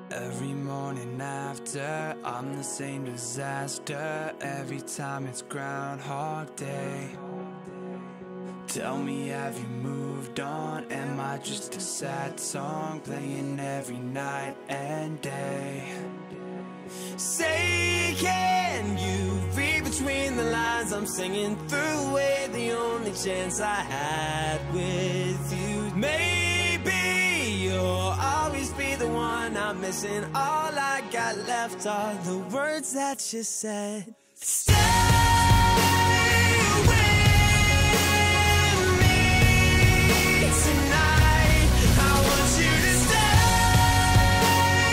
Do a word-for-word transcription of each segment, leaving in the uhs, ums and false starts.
Every morning after, I'm the same disaster. Every time it's Groundhog Day. Tell me, have you moved on? Am I just a sad song playing every night and day? Say, can you read between the lines I'm singing through away the only chance I had with you? Maybe you'll always be the one I'm missing. All I got left are the words that you said. Stay with me tonight. I want you to stay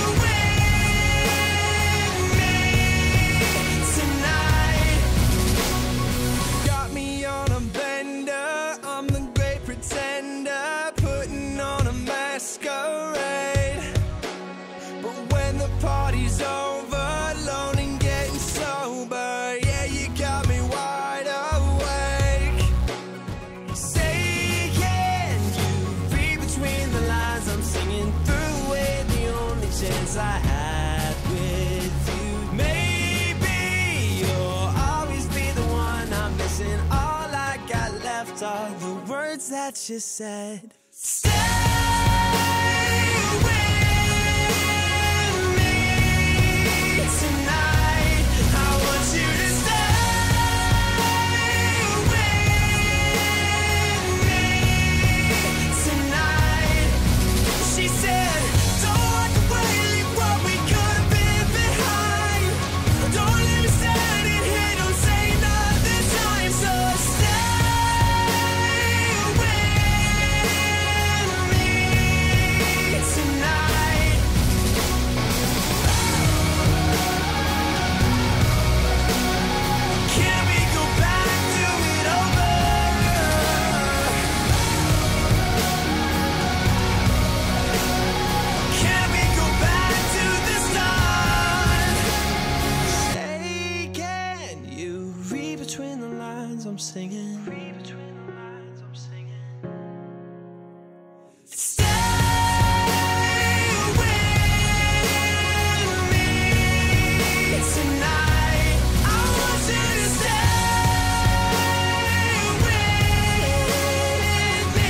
with me tonight. Got me on a bender, I'm the great pretender, putting on a masquerade. But when the party's over, alone and getting sober, yeah, you got me wide awake. Say, can you read between the lines I'm singing through away the only chance I had with you? Maybe you'll always be the one I'm missing. All I got left are the words that you said. Stay with me tonight. I want you to stay with me tonight. She said, don't walk away, leave what we could have been behind. Don't leave me standing here, don't say another time. So stay with me tonight. Can we go back to it over? Can we go back to the start? Say, can you read between the lines I'm singing? Read between the lines I'm singing. Stay with me tonight. I want you to stay with me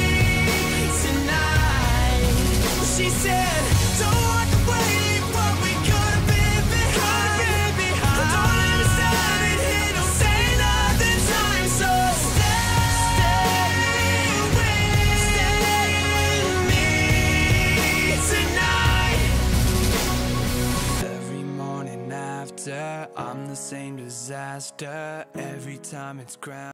tonight. She said, don't walk away, leave what we could have been behind. Don't let me stand in here, don't say nothing time. So stay with me tonight. Every morning after, I'm the same disaster. Every time it's ground